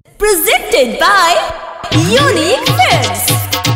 Presented by Unique Films.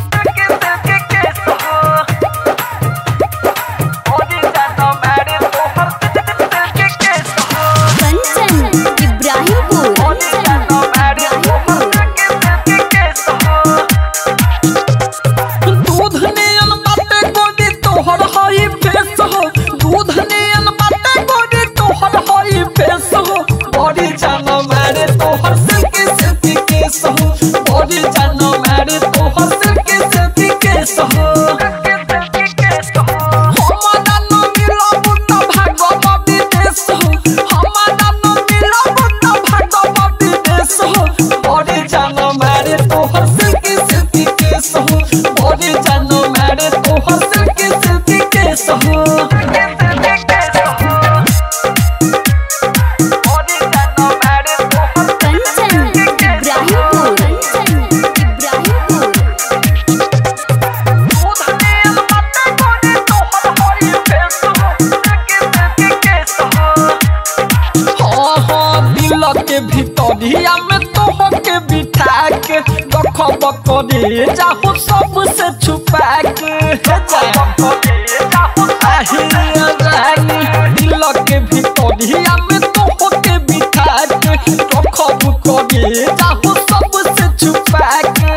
के भितरिया में तोह के बिठा के रखब करे जाहु सबसे छुपा के दिल के भितरिया में तोह के बिठा के रखब करे जाहु सबसे छुपा के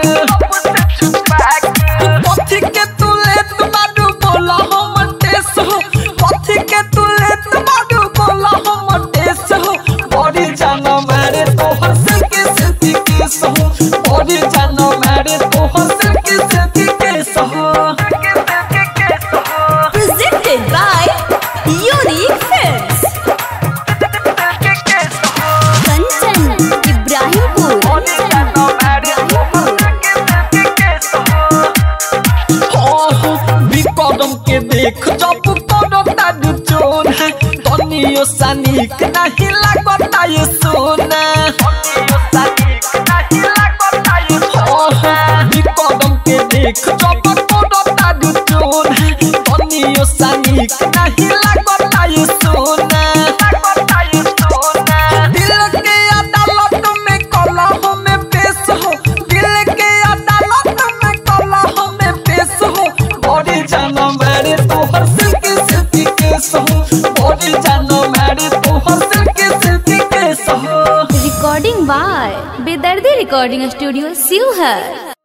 कथी के तू लेत बाडू बोला हम टेस हो कथी के तू लेत बाडू बोला हम टेस हो बड़ी जाना मारे तोहर सिर के सेती केस हो बड़ी जाना मारे तोहर सिर के सेती केस हो। Presented by Unique Films. Kanchan Ibrahimpur. कदम के देख जब पड़ता चोर है तनियो सनिक नहीं लगता ये सोना कदम के देख जब पड़ता चोर है तनियो सनिक नहीं लगता ये सोना दिल के अदालत में कला हमें पेश हो दिल के अदालत में कला हमें पेश हो बड़ी जाना मारे तोहर सिर के सेती केस हो बड़ी जाना मारे तोहर सिर के सेती केस हो। Recording by Bedardhi Recording Studio, Sivhar.